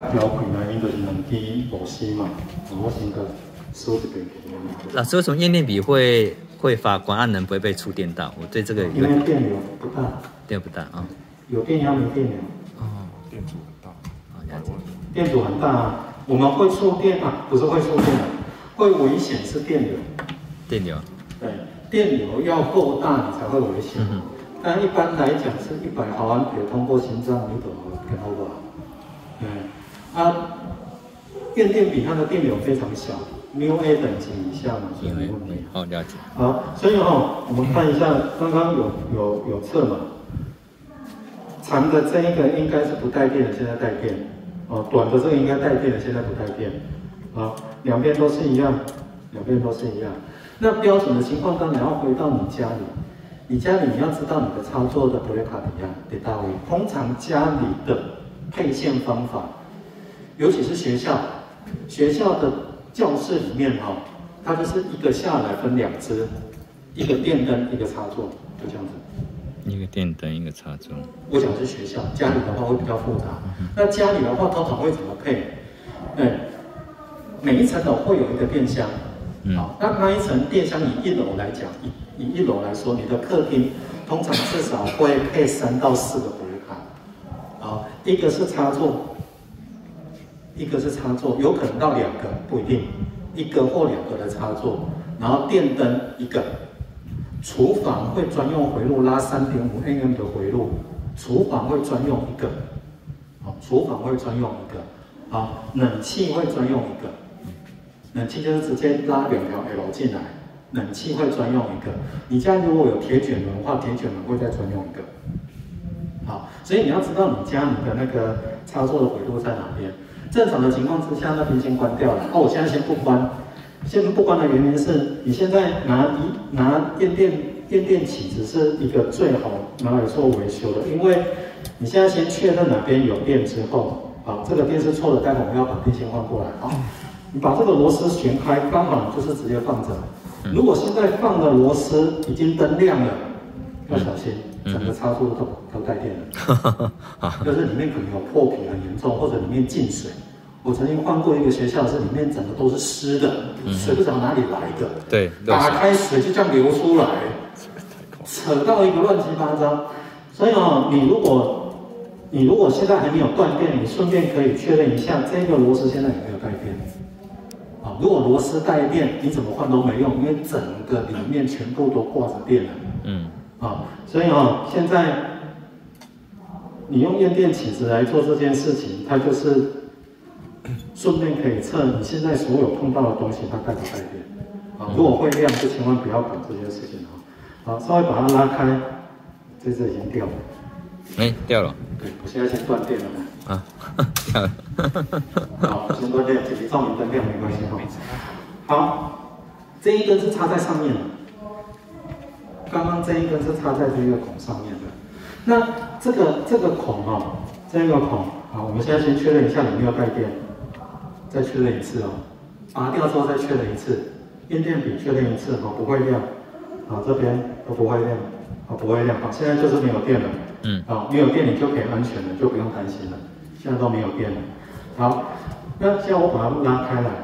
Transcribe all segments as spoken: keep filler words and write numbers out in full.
调开呢，因就是两支螺丝嘛，我先个收一边。 老师，为什么验电笔会会发光，暗能不会被触电到？我对这个因为电流不大， 电不大啊、哦。 有电压没电流。 哦， 电阻很大。 哦，了解。 电阻很大、啊，我们会触电啊，不是会触电的，会危险是电流。 电流。 对，电流要够大，你才会危险。嗯、但一般来讲是一百毫安培通过心脏，你懂吗？跟好不好？嗯，啊，验电笔它的电流非常小。mu A 等级以下嘛，所以没问题。 好，了解。 好，所以哈、哦，我们看一下，刚刚有有有测嘛，长的这一个应该是不带电的，现在带电。哦，短的这个应该带电的，现在不带电。啊，两边都是一样，两边都是一样。那标准的情况当然要回到你家里，你家里你要知道你的操作的布雷卡怎样得到位。通常家里的配线方法，尤其是学校，学校的。教室里面哈、哦，它就是一个下来分两支，一个电灯，一个插座，就这样子。 一个电灯，一个插座。 我讲的是学校，家里的话会比较复杂。嗯、那家里的话，通常会怎么配？嗯，每一层楼会有一个电箱。嗯。好，那那一层电箱以一楼来讲，以以一楼来说，你的客厅通常至少会配三到四个布雷卡。好，一个是插座。一个是插座，有可能到两个，不一定，一个或两个的插座，然后电灯一个，厨房会专用回路拉 三点五 A M 的回路，厨房会专用一个，好，厨房会专用一个，好，冷气会专用一个，冷气就是直接拉两条 L 进来，冷气会专用一个，你家如果有铁卷门的话，铁卷门会再专用一个，好，所以你要知道你家你的那个插座的回路在哪边。正常的情况之下，那边先关掉了。哦，我现在先不关，先不关的原因是你现在拿一拿验电验电起子是一个最好拿来做维修的，因为你现在先确认哪边有电之后，好，这个电是错的，待会我们要把电线换过来。好，你把这个螺丝旋开，刚好就是直接放着。如果现在放的螺丝已经灯亮了，要小心。整个插座都都带电了，就是里面可能有破皮很严重，或者里面进水。我曾经换过一个学校，是里面整个都是湿的，水不知道哪里来的。 对， 打开水就这样流出来，扯到一个乱七八糟。所以哦，你如果你如果现在还没有断电，你顺便可以确认一下这个螺丝现在有没有带电。啊，如果螺丝带电，你怎么换都没用，因为整个里面全部都挂着电了。嗯。啊，所以啊，现在你用验电起子来做这件事情，它就是顺便可以测你现在所有碰到的东西它带不带电。啊，如果会亮就千万不要管这件事情啊。好，稍微把它拉开，这只已经掉了。 哎，掉了。 对，我现在先断电了。 啊，掉了。 好，先断电，解决照明灯亮没关系哈。好，这一根是插在上面的。刚刚这一根是插在这个孔上面的，那这个这个孔哦，这个孔，好，我们现在先确认一下有没有带电，再确认一次哦，拔掉之后再确认一次，验电笔确认一次，好，不会亮，好，这边都不会亮，好，不会亮，好，现在就是没有电了，嗯，好，没有电你就可以安全了，就不用担心了，现在都没有电了，好，那现在我把它拉开来，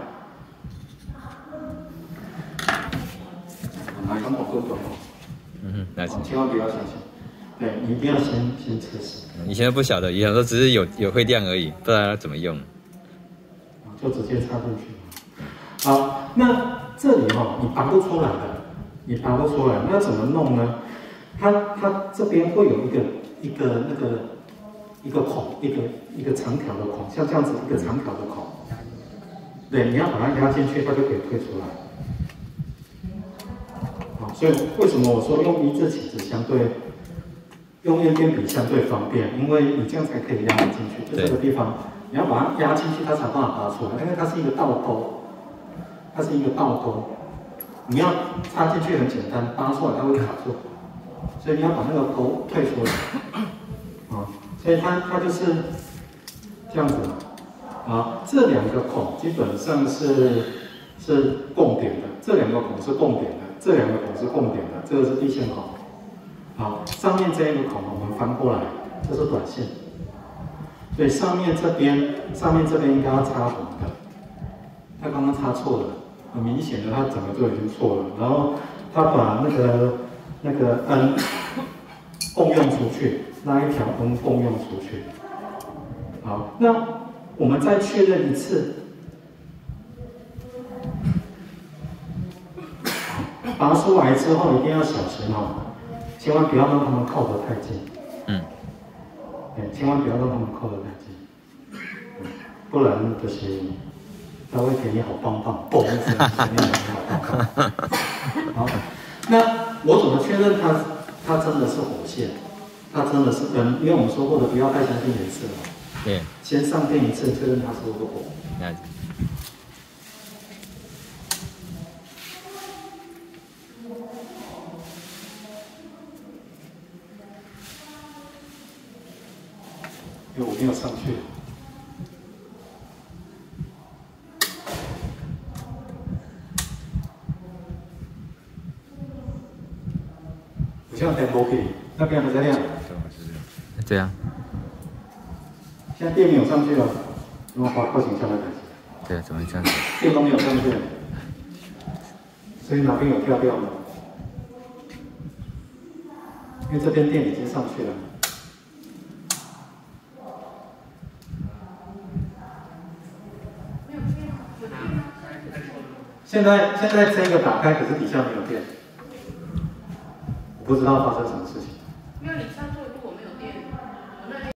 拿一个毛棍短。嗯，那千万不要相信，对你一定要先先测试。 以前都不晓得，以前都只是有有会亮而已，不知道要怎么用。 就直接插进去。好，那这里哈、哦，你拔不出来的，你拔不出来，那怎么弄呢？它它这边会有一个一个那个一个孔，一个一个长条的孔，像这样子一个长条的孔。对，你要把它压进去，它就可以退出来。所以为什么我说用一字起子相对用验电笔相对方便？因为你这样才可以压得进去，就这个地方你要把它压进去，它才有办法拔出来，因为它是一个倒钩，它是一个倒钩，你要插进去很简单，拔出来它会卡住，所以你要把那个钩退出来，啊，所以它它就是这样子，啊，这两个孔基本上是是共点的，这两个孔是共点的。这两个孔是共点的，这个是地线孔。好，上面这一个孔我们翻过来，这是短线。 对，上面这边上面这边应该要插红的，他刚刚插错了，很明显的，他整个就已经错了。然后他把那个那个 n 共用出去，那一条 n 共用出去。好，那我们再确认一次。拔出来之后一定要小心哦，千万不要让他们靠得太近。嗯。哎，千万不要让他们靠得太近，嗯、不然就是他会给你好棒棒，嘣一声，前面给你好棒棒。好，那我怎么确认它它真的是火线？它真的是嗯，因为我们说过的，不要太相信颜色嘛。对。先上电一次，确认它是不是火。了解。因为我没有上去，我现在电不可以，那边还在亮。 对啊。 现在电没有上去了，然后把靠墙下来改。 对啊，怎么会这样子？ 电都没有上去，所以哪边有跳掉呢？因为这边电已经上去了。现在现在这个打开，可是底下没有电，我不知道发生什么事情。